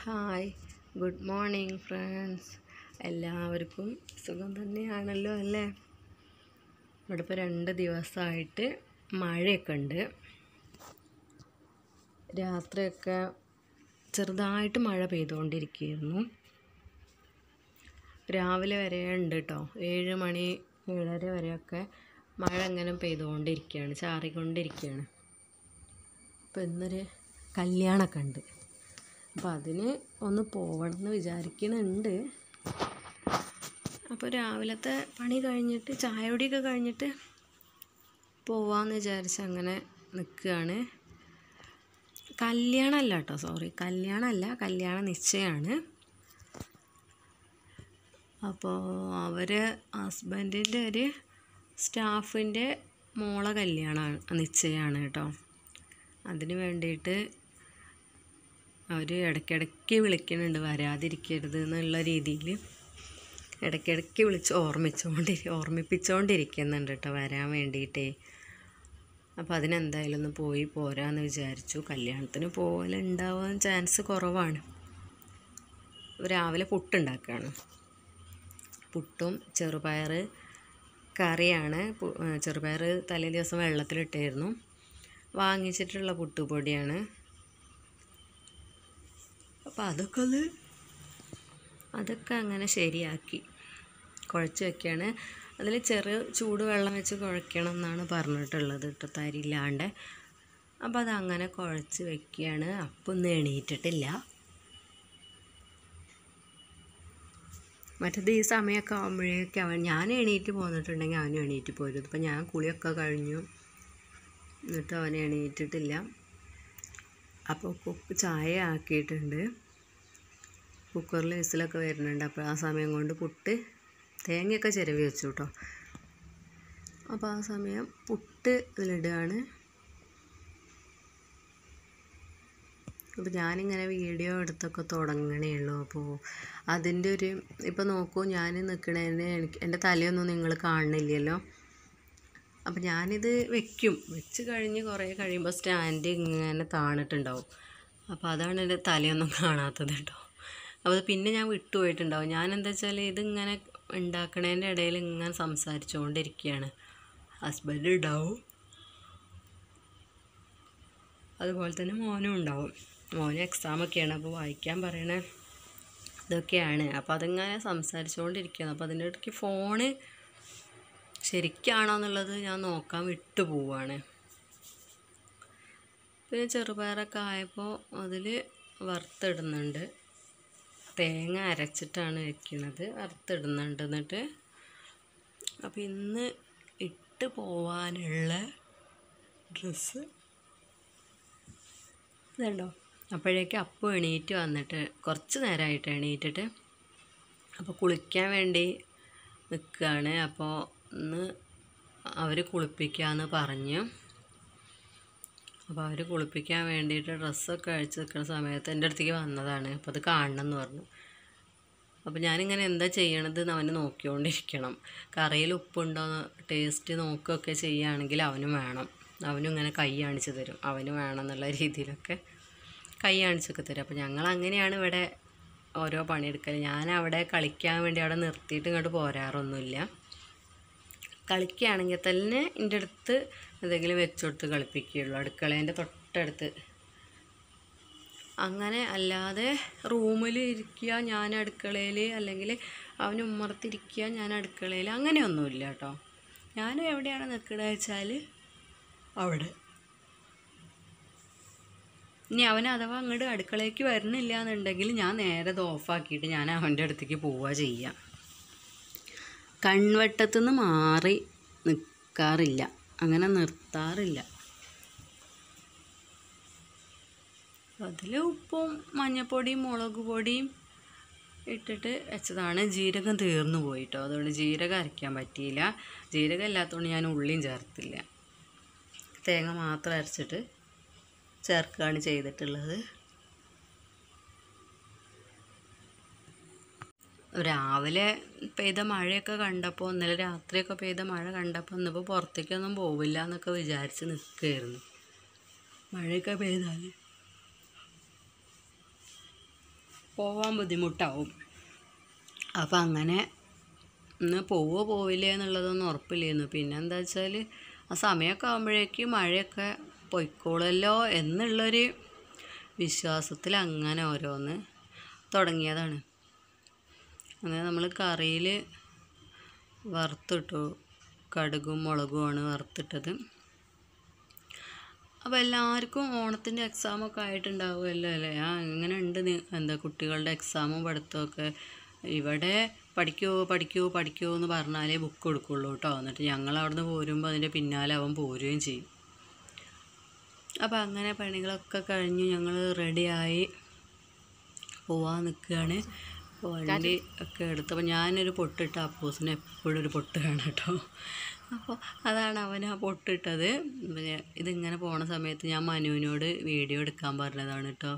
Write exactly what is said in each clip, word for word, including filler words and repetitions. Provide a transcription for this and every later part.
Hi, good morning friends. എല്ലാവർക്കും സുഖം തന്നെയാണല്ലോ അല്ലേ? ഇവിടെ ഇപ്പോൾ രണ്ട് ദിവസമായിട്ട് മഴയൊക്കെ ഉണ്ട്. രാത്രിയൊക്കെ ചെറുതായിട്ട് മഴ പെയ്തുകൊണ്ടിരിക്കുകയായിരുന്നു. രാവിലെ വരെ ഉണ്ട് കേട്ടോ. ഏഴ് മണി ഏഴര വരെയൊക്കെ മഴ ഇങ്ങനെ പെയ്തുകൊണ്ടിരിക്കുകയാണ്, ചാറിക്കൊണ്ടിരിക്കുകയാണ്. അപ്പോൾ ഇന്നൊരു കല്യാണമൊക്കെ ഉണ്ട്. അപ്പോൾ അതിന് ഒന്ന് പോകണം എന്ന് വിചാരിക്കുന്നുണ്ട്. അപ്പോൾ രാവിലത്തെ പണി കഴിഞ്ഞിട്ട് ചായ കുടിയൊക്കെ കഴിഞ്ഞിട്ട് പോവാമെന്ന് വിചാരിച്ച് അങ്ങനെ നിൽക്കുകയാണ്. കല്യാണമല്ല കേട്ടോ, സോറി കല്യാണമല്ല, കല്യാണ നിശ്ചയമാണ്. അപ്പോൾ അവർ ഹസ്ബൻഡിൻ്റെ ഒരു സ്റ്റാഫിൻ്റെ മോളെ കല്യാണമാണ്, നിശ്ചയമാണ് കേട്ടോ. അതിന് വേണ്ടിയിട്ട് അവർ ഇടയ്ക്കിടയ്ക്ക് വിളിക്കുന്നുണ്ട്, വരാതിരിക്കരുത് എന്നുള്ള രീതിയിൽ ഇടയ്ക്കിടയ്ക്ക് വിളിച്ച് ഓർമ്മിച്ചുകൊണ്ടി ഓർമ്മിപ്പിച്ചുകൊണ്ടിരിക്കുന്നുണ്ട് കേട്ടോ വരാൻ വേണ്ടിയിട്ടേ. അപ്പോൾ അതിനെന്തായാലും ഒന്ന് പോയി പോരാന്ന് വിചാരിച്ചു. കല്യാണത്തിന് പോകലുണ്ടാവാൻ ചാൻസ് കുറവാണ്. രാവിലെ പുട്ടുണ്ടാക്കുകയാണ്. പുട്ടും ചെറുപയർ കറിയാണ്. ചെറുപയർ തലേ ദിവസം വെള്ളത്തിലിട്ടായിരുന്നു. വാങ്ങിച്ചിട്ടുള്ള പുട്ടുപൊടിയാണ്. അപ്പോൾ അതൊക്കെ ഒന്ന് അതൊക്കെ അങ്ങനെ ശരിയാക്കി കുഴച്ച് വയ്ക്കുകയാണ്. അതിൽ ചെറു ചൂട് വെള്ളം വെച്ച് കുഴയ്ക്കണം എന്നാണ് പറഞ്ഞിട്ടുള്ളത് കേട്ടോ, തരില്ലാണ്ട്. അപ്പോൾ അതങ്ങനെ കുഴച്ച് വയ്ക്കുകയാണ്. അപ്പം ഒന്നും എണീറ്റിട്ടില്ല. മറ്റേത് ഈ സമയമൊക്കെ ആകുമ്പോഴേക്ക് അവൻ ഞാൻ എണീറ്റ് പോന്നിട്ടുണ്ടെങ്കിൽ അവനും എണീറ്റ് പോരും. ഇപ്പം ഞാൻ കുളിയൊക്കെ കഴിഞ്ഞു, എന്നിട്ട് അവൻ എണീറ്റിട്ടില്ല. അപ്പോൾ കുക്ക് ചായ ആക്കിയിട്ടുണ്ട്. കുക്കറിൽ വിസിലൊക്കെ വരുന്നുണ്ട്. അപ്പോൾ ആ സമയം കൊണ്ട് പുട്ട് തേങ്ങയൊക്കെ ചിരവി വെച്ചു കേട്ടോ. അപ്പോൾ ആ സമയം പുട്ട് ഇതിലിടുകയാണ്. അപ്പോൾ ഞാനിങ്ങനെ വീഡിയോ എടുത്തൊക്കെ തുടങ്ങണേ ഉള്ളൂ. അപ്പോൾ അതിൻ്റെ ഒരു ഇപ്പോൾ നോക്കൂ, ഞാൻ നിൽക്കണതിന് എനിക്ക് എൻ്റെ തലയൊന്നും നിങ്ങൾ കാണുന്നില്ലല്ലോ. അപ്പോൾ ഞാനിത് വെക്കും, വെച്ച് കഴിഞ്ഞ് കുറേ കഴിയുമ്പോൾ സ്റ്റാൻഡ് ഇങ്ങനെ താണിട്ടുണ്ടാവും. അപ്പോൾ അതാണ് എൻ്റെ തലയൊന്നും കാണാത്തത് കേട്ടോ. അപ്പോൾ പിന്നെ ഞാൻ വിട്ടുപോയിട്ടുണ്ടാവും. ഞാനെന്താ വെച്ചാൽ ഇതിങ്ങനെ ഉണ്ടാക്കണതിൻ്റെ ഇടയിൽ ഇങ്ങനെ സംസാരിച്ചുകൊണ്ടിരിക്കുകയാണ്. ഹസ്ബൻഡ് ഉണ്ടാവും, അതുപോലെ തന്നെ മോനും ഉണ്ടാവും. മോന് എക്സാമൊക്കെയാണ്, അപ്പോൾ വായിക്കാൻ പറയണ ഇതൊക്കെയാണ്. അപ്പോൾ അതിങ്ങനെ സംസാരിച്ചുകൊണ്ടിരിക്കുകയാണ്. അപ്പോൾ അതിൻ്റെ ഇടയ്ക്ക് ഫോണ് ശരിക്കാണോ എന്നുള്ളത് ഞാൻ നോക്കാൻ വിട്ടു പോവാണ്. പിന്നെ ചെറുപയറൊക്കെ ആയപ്പോൾ അതിൽ വറുത്തിടുന്നുണ്ട്. തേങ്ങ അരച്ചിട്ടാണ് വെക്കുന്നത്, വറുത്തിടുന്നുണ്ട്. എന്നിട്ട് അപ്പോൾ ഇന്ന് ഇട്ട് പോവാനുള്ള ഡ്രസ്സ് ഇതുണ്ടോ. അപ്പോഴേക്കും അപ്പം എണീറ്റ് വന്നിട്ട് കുറച്ച് നേരമായിട്ട് എണീറ്റിട്ട് അപ്പോൾ കുളിക്കാൻ വേണ്ടി നിൽക്കുകയാണ്. അപ്പോൾ ഇന്ന് അവർ കുളിപ്പിക്കാമെന്ന് പറഞ്ഞു. അപ്പോൾ അവർ കുളിപ്പിക്കാൻ വേണ്ടിയിട്ട് ഡ്രസ്സൊക്കെ അഴിച്ച് നിൽക്കുന്ന സമയത്ത് എൻ്റെ അടുത്തേക്ക് വന്നതാണ്. അപ്പോൾ അത് കാണണം എന്ന് പറഞ്ഞു. അപ്പോൾ ഞാനിങ്ങനെ എന്താ ചെയ്യണത് എന്ന് അവന് നോക്കിക്കൊണ്ടിരിക്കണം. കറിയിൽ ഉപ്പുണ്ടോ ടേസ്റ്റ് നോക്കുകയൊക്കെ ചെയ്യുകയാണെങ്കിൽ അവനും വേണം. അവനും ഇങ്ങനെ കൈ കാണിച്ച് തരും, അവന് വേണം എന്നുള്ള രീതിയിലൊക്കെ കൈ കാണിച്ചൊക്കെ തരും. അപ്പോൾ ഞങ്ങൾ അങ്ങനെയാണ് ഇവിടെ ഓരോ പണിയെടുക്കൽ. ഞാൻ അവിടെ കളിക്കാൻ വേണ്ടി അവിടെ നിർത്തിയിട്ട് ഇങ്ങോട്ട് പോരാറൊന്നുമില്ല. കളിക്കുകയാണെങ്കിൽ തന്നെ എൻ്റെ അടുത്ത് എന്തെങ്കിലും വെച്ചുകൊടുത്ത് കളിപ്പിക്കുകയുള്ളൂ, അടുക്കളേൻ്റെ തൊട്ടടുത്ത്. അങ്ങനെ അല്ലാതെ റൂമിൽ ഇരിക്കുക ഞാൻ അടുക്കളയിൽ, അല്ലെങ്കിൽ അവന് ഉമ്മറത്തിരിക്കുക ഞാൻ അടുക്കളയിൽ, അങ്ങനെയൊന്നുമില്ല കേട്ടോ. ഞാൻ എവിടെയാണ് നിൽക്കുന്നത് വെച്ചാൽ അവിടെ. ഇനി അവൻ അഥവാ അങ്ങോട്ട് അടുക്കളയ്ക്ക് വരുന്നില്ല എന്നുണ്ടെങ്കിൽ ഞാൻ നേരെ ഇത് ഓഫാക്കിയിട്ട് ഞാൻ അവൻ്റെ അടുത്തേക്ക് പോവുക ചെയ്യുക. കൺവട്ടത്തുനിന്ന് മാറി നിൽക്കാറില്ല, അങ്ങനെ നിർത്താറില്ല. അതിൽ ഉപ്പും മഞ്ഞൾപ്പൊടിയും മുളക് പൊടിയും ഇട്ടിട്ട് വെച്ചതാണ്. ജീരകം തീർന്നു പോയിട്ടോ, അതുകൊണ്ട് ജീരകം അരയ്ക്കാൻ പറ്റിയില്ല. ജീരകം ഇല്ലാത്തതുകൊണ്ട് ഞാൻ ഉള്ളിയും ചേർത്തില്ല, തേങ്ങ മാത്രം അരച്ചിട്ട് ചേർക്കുകയാണ് ചെയ്തിട്ടുള്ളത്. രാവിലെ പെയ്ത മഴയൊക്കെ കണ്ടപ്പോൾ, ഇന്നലെ രാത്രിയൊക്കെ പെയ്ത മഴ കണ്ടപ്പോൾ ഇന്നിപ്പോൾ പുറത്തേക്കൊന്നും പോവില്ല എന്നൊക്കെ വിചാരിച്ച് നിൽക്കുകയായിരുന്നു. മഴയൊക്കെ പെയ്താൽ പോവാൻ ബുദ്ധിമുട്ടാവും. അപ്പം അങ്ങനെ ഇന്ന് പോവോ പോവില്ലേ എന്നുള്ളതൊന്നും ഉറപ്പില്ലായിരുന്നു. പിന്നെ എന്താ വെച്ചാൽ ആ സമയമൊക്കെ ആകുമ്പോഴേക്ക് മഴയൊക്കെ പൊയ്ക്കോളല്ലോ എന്നുള്ളൊരു വിശ്വാസത്തിൽ അങ്ങനെ ഓരോന്ന് തുടങ്ങിയതാണ്. അങ്ങനെ നമ്മൾ കറിയിൽ വറുത്തിട്ടു. കടുകും മുളകുമാണ് വറുത്തിട്ടത്. അപ്പോൾ എല്ലാവർക്കും ഓണത്തിൻ്റെ എക്സാമൊക്കെ ആയിട്ടുണ്ടാവുമല്ലോ അല്ലേ? ആ എങ്ങനെ ഉണ്ട് എന്താ കുട്ടികളുടെ എക്സാമും പഠിത്തമൊക്കെ? ഇവിടെ പഠിക്കൂ പഠിക്കൂ പഠിക്കൂ എന്ന് പറഞ്ഞാലേ ബുക്ക് കൊടുക്കുള്ളൂ കേട്ടോ. എന്നിട്ട് ഞങ്ങൾ അവിടെ നിന്ന് പോരുമ്പോൾ അതിൻ്റെ പിന്നാലെ അവൻ പോരുകയും ചെയ്യും. അപ്പോൾ അങ്ങനെ പണികളൊക്കെ കഴിഞ്ഞ് ഞങ്ങൾ റെഡിയായി പോവാൻ നിൽക്കുകയാണ്. വണ്ടി ഒക്കെ എടുത്തപ്പോൾ ഞാനൊരു പൊട്ടിട്ട അപ്പൂസിന് എപ്പോഴും ഒരു പൊട്ട് വേണം കേട്ടോ. അപ്പോൾ അതാണ് അവൻ ആ പൊട്ടിട്ടത്. പിന്നെ ഇതിങ്ങനെ പോണ സമയത്ത് ഞാൻ മനുവിനോട് വീഡിയോ എടുക്കാൻ പറഞ്ഞതാണ് കേട്ടോ.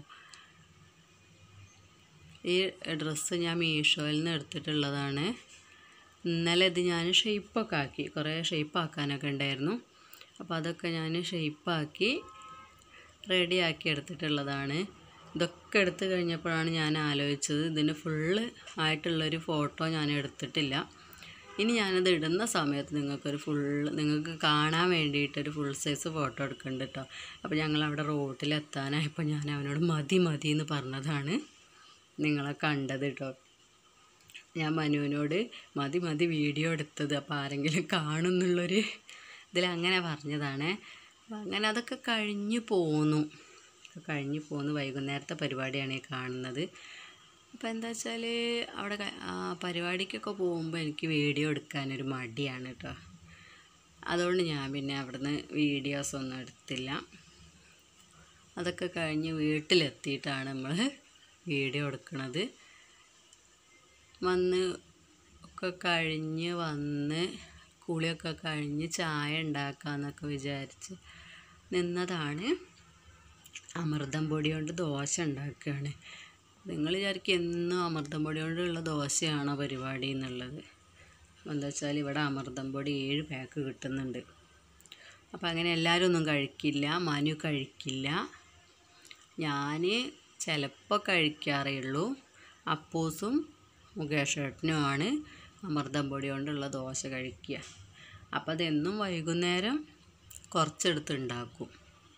ഈ ഡ്രസ്സ് ഞാൻ മീഷോയിൽ നിന്ന് എടുത്തിട്ടുള്ളതാണ്. ഇന്നലെ ഇത് ഞാൻ ഷെയ്പ്പൊക്കെ ആക്കി, കുറേ ഷെയ്പ്പാക്കാനൊക്കെ ഉണ്ടായിരുന്നു. അപ്പോൾ അതൊക്കെ ഞാൻ ഷെയ്പ്പാക്കി റെഡിയാക്കി എടുത്തിട്ടുള്ളതാണ്. ഇതൊക്കെ എടുത്ത് കഴിഞ്ഞപ്പോഴാണ് ഞാൻ ആലോചിച്ചത് ഇതിന് ഫുള്ള് ആയിട്ടുള്ളൊരു ഫോട്ടോ ഞാൻ എടുത്തിട്ടില്ല. ഇനി ഞാനത് ഇടുന്ന സമയത്ത് നിങ്ങൾക്കൊരു ഫുള്ള് നിങ്ങൾക്ക് കാണാൻ വേണ്ടിയിട്ടൊരു ഫുൾ സൈസ് ഫോട്ടോ എടുക്കുന്നുണ്ട് കേട്ടോ. അപ്പോൾ ഞങ്ങളവിടെ റോട്ടിലെത്താനായപ്പോൾ ഞാൻ അവനോട് മതി മതി എന്ന് പറഞ്ഞതാണ് നിങ്ങളെ കണ്ടത് കേട്ടോ. ഞാൻ മനുവിനോട് മതി മതി വീഡിയോ എടുത്തത്, അപ്പോൾ ആരെങ്കിലും കാണുമെന്നുള്ളൊരു ഇതിലങ്ങനെ പറഞ്ഞതാണ്. അപ്പോൾ അങ്ങനെ അതൊക്കെ കഴിഞ്ഞ് പോന്നു കഴിഞ്ഞ് പോന്ന് വൈകുന്നേരത്തെ പരിപാടിയാണ് ഈ കാണുന്നത്. അപ്പോൾ എന്താ വെച്ചാൽ അവിടെ പരിപാടിക്കൊക്കെ പോകുമ്പോൾ എനിക്ക് വീഡിയോ എടുക്കാനൊരു മടിയാണ് കേട്ടോ. അതുകൊണ്ട് ഞാൻ പിന്നെ അവിടുന്ന് വീഡിയോസൊന്നും എടുത്തില്ല. അതൊക്കെ കഴിഞ്ഞ് വീട്ടിലെത്തിയിട്ടാണ് നമ്മൾ വീഡിയോ എടുക്കുന്നത്. വന്ന് ഒക്കെ കഴിഞ്ഞ് വന്ന് കുളിയൊക്കെ കഴിഞ്ഞ് ചായ ഉണ്ടാക്കാമെന്നൊക്കെ വിചാരിച്ച് നിന്നതാണ്. അമൃതം പൊടി കൊണ്ട് ദോശ ഉണ്ടാക്കുകയാണ്. നിങ്ങൾ വിചാരിക്കും എന്നും അമൃതം പൊടി കൊണ്ടുള്ള ദോശയാണോ പരിപാടി എന്നുള്ളത്. എന്താ വെച്ചാൽ ഇവിടെ അമൃതം പൊടി ഏഴ് പാക്ക് കിട്ടുന്നുണ്ട്. അപ്പോൾ അങ്ങനെ എല്ലാവരും ഒന്നും കഴിക്കില്ല. മനു കഴിക്കില്ല, ഞാൻ ചിലപ്പോൾ കഴിക്കാറേ ഉള്ളൂ. അപ്പൂസും മുകേഷേട്ടനുമാണ് അമൃതം പൊടി കൊണ്ടുള്ള ദോശ കഴിക്കുക. അപ്പോൾ അതെന്നും വൈകുന്നേരം കുറച്ചെടുത്ത് ഉണ്ടാക്കും.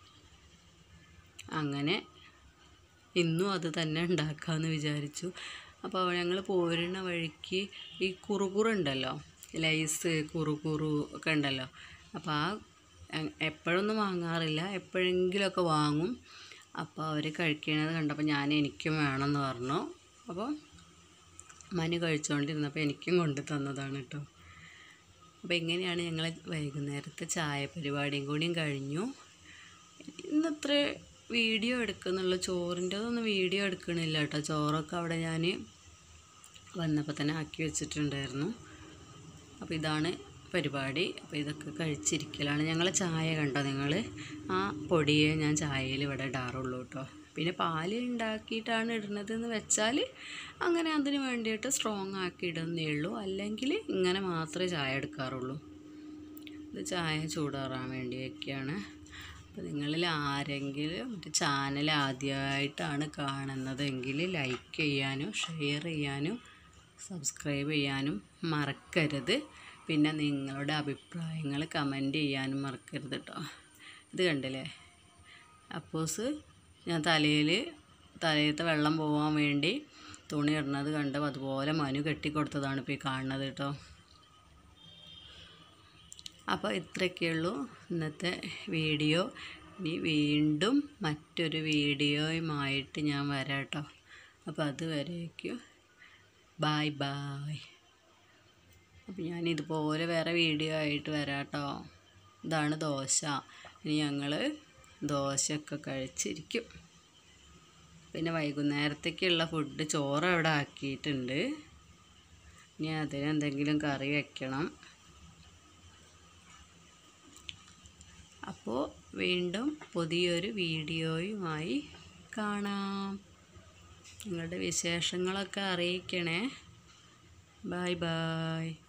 അങ്ങനെ ഇന്നും അത് തന്നെ ഉണ്ടാക്കാമെന്ന് വിചാരിച്ചു. അപ്പോൾ ഞങ്ങൾ പോരുന്ന വഴിക്ക് ഈ കുറുകുറു ഉണ്ടല്ലോ, ലൈസ് കുറുകുറു ഒക്കെ ഉണ്ടല്ലോ. അപ്പോൾ ആ എപ്പോഴൊന്നും വാങ്ങാറില്ല, എപ്പോഴെങ്കിലുമൊക്കെ വാങ്ങും. അപ്പോൾ അവർ കഴിക്കണത് കണ്ടപ്പോൾ ഞാൻ എനിക്കും വേണമെന്ന് പറഞ്ഞു. അപ്പോൾ മനു കഴിച്ചുകൊണ്ടിരുന്നപ്പോൾ എനിക്കും കൊണ്ടു തന്നതാണ് കേട്ടോ. അപ്പോൾ ഇങ്ങനെയാണ് ഞങ്ങൾ വൈകുന്നേരത്തെ ചായ പരിപാടിയും കൂടിയും കഴിഞ്ഞു. ഇന്നത്ര വീഡിയോ എടുക്കുന്നുള്ള ചോറിൻ്റെതൊന്നും വീഡിയോ എടുക്കണില്ല കേട്ടോ. ചോറൊക്കെ അവിടെ ഞാൻ വന്നപ്പോൾ തന്നെ ആക്കി വെച്ചിട്ടുണ്ടായിരുന്നു. അപ്പോൾ ഇതാണ് പരിപാടി. അപ്പോൾ ഇതൊക്കെ കഴിച്ചിരിക്കലാണ്. ഞങ്ങൾ ചായ കണ്ടോ നിങ്ങൾ, ആ പൊടിയെ ഞാൻ ചായയിൽ ഇവിടെ ഇടാറുള്ളൂ കേട്ടോ. പിന്നെ പാൽ ഉണ്ടാക്കിയിട്ടാണ് ഇടുന്നതെന്ന് വെച്ചാൽ അങ്ങനെ അതിന് വേണ്ടിയിട്ട് സ്ട്രോങ് ആക്കി ഇടുന്നേ ഉള്ളൂ. അല്ലെങ്കിൽ ഇങ്ങനെ മാത്രമേ ചായ എടുക്കാറുള്ളൂ. ഇത് ചായ ചൂടാറാൻ വേണ്ടി വയ്ക്കുകയാണ്. അപ്പോൾ നിങ്ങളിൽ ആരെങ്കിലും ഒരു ചാനൽ ആദ്യമായിട്ടാണ് കാണുന്നതെങ്കിൽ ലൈക്ക് ചെയ്യാനും ഷെയർ ചെയ്യാനും സബ്സ്ക്രൈബ് ചെയ്യാനും മറക്കരുത്. പിന്നെ നിങ്ങളുടെ അഭിപ്രായങ്ങൾ കമൻറ്റ് ചെയ്യാനും മറക്കരുത് കേട്ടോ. ഇത് കണ്ടില്ലേ, അപ്പോസ് ഞാൻ തലയിൽ തലയിലത്തെ വെള്ളം പോകാൻ വേണ്ടി തുണി ഇടുന്നത് കണ്ടപ്പോൾ അതുപോലെ മനു കെട്ടിക്കൊടുത്തതാണ് ഇപ്പോൾ ഈ കാണുന്നത് കേട്ടോ. അപ്പോൾ ഇത്രയൊക്കെയുള്ളൂ ഇന്നത്തെ വീഡിയോ. ഇനി വീണ്ടും മറ്റൊരു വീഡിയോയുമായിട്ട് ഞാൻ വരാം കേട്ടോ. അപ്പോൾ അതുവരേക്കും ബായ് ബായ്. അപ്പോൾ ഞാൻ ഇതുപോലെ വേറെ വീഡിയോ ആയിട്ട് വരാം കേട്ടോ. ഇതാണ് ദോശ. ഇനി ഞങ്ങൾ ദോശയൊക്കെ കഴിച്ചിരിക്കും. പിന്നെ വൈകുന്നേരത്തേക്കുള്ള ഫുഡ് ചോറ് അവിടെ ആക്കിയിട്ടുണ്ട്. ഇനി അതിനെന്തെങ്കിലും കറി വയ്ക്കണം. അപ്പോൾ വീണ്ടും പുതിയൊരു വീഡിയോയുമായി കാണാം. നിങ്ങളുടെ വിശേഷങ്ങളൊക്കെ അറിയിക്കണേ. Bye bye.